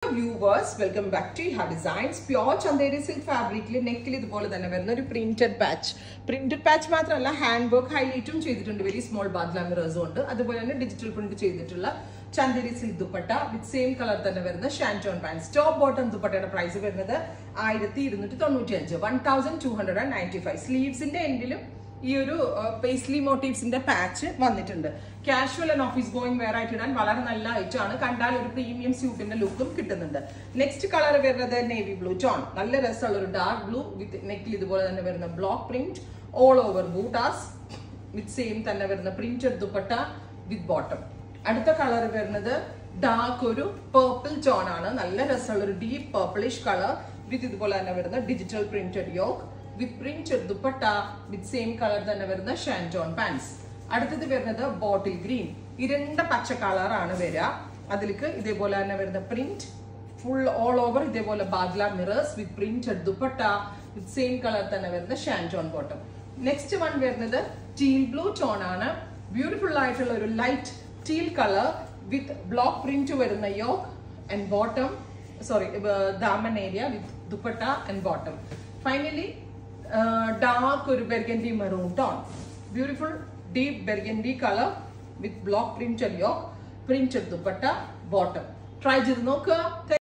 viewers, welcome back to Iha Designs. Pure Chanderi silk fabric le neck il idupole thanne varuna oru printed patch mathralla hand work highlight um cheyidittundu very small badla mirrors undu adupole thanne digital print cheyidittulla Chanderi silk dupatta with same color thanne varuna shanton pants top bottom dupattade price varunathu 1295 1295 sleeves inde endilum ഈ ഒരു paisley മോട്ടീവ്സിന്റെ patch വന്നിട്ടുണ്ട്. Casual and office going wear ആയിട്ട് ഇടാൻ വളരെ നല്ല ഐറ്റമാണ്. കണ്ടാൽ ഒരു പ്രീമിയം സ്യൂട്ടിന്റെ ലുക്കും കിട്ടുന്നുണ്ട്. നെക്സ്റ്റ് കളർ വരുന്നത് നേവി ബ്ലൂ ടോൺ. നല്ല രസമുള്ള ഒരു ഡാർക്ക് ബ്ലൂ വിത്ത് നെക്കിൽ ഇതുപോലെ തന്നെ വരുന്ന block print all over bootas with same തന്നെ വരുന്ന പ്രിന്റഡ് ദുപ്പട്ട വിത്ത് ബോട്ടം. അടുത്ത കളർ വരുന്നത് ഡാർക്ക് ഒരു പേർപ്പിൾ ടോൺ ആണ്. നല്ല രസമുള്ള ഒരു ഡീപ്പ് പേർപ്പിളിഷ് കളർ വിത്ത് ഇതുപോലെ തന്നെ വരുന്ന digital printed yoke with printed dupatta with same color thanne varuna shanton pants. അടുത്തത് വരുന്നത് ബോട്ടിൽ ഗ്രീൻ. ഇരണ്ട പച്ച കളർ ആണ് വരിക. അതിലേക്ക് ഇതേപോലെ തന്നെ വരുന്ന പ്രിന്റ് ഫുൾ ഓൾ ഓവർ ഇതേപോലെ ബാഗ്ല mirrors with printed dupatta with same colour തന്നെ വരുന്ന ഷാൻറ്റോൺ ബോട്ടം. നെക്സ്റ്റ് വൺ വരുന്നത് ടീൽ ബ്ലൂ ടോൺ ആണ്. ബ്യൂട്ടിഫുൾ ആയിട്ടുള്ള ഒരു light teal colour with block print വരുന്ന yoke and bottom daman area with dupatta and bottom. Finally dark or burgundy maroon tone, beautiful deep burgundy color with block printed yoke, printed dupatta bottom. Try ചെയ്ത് നോക്കുക.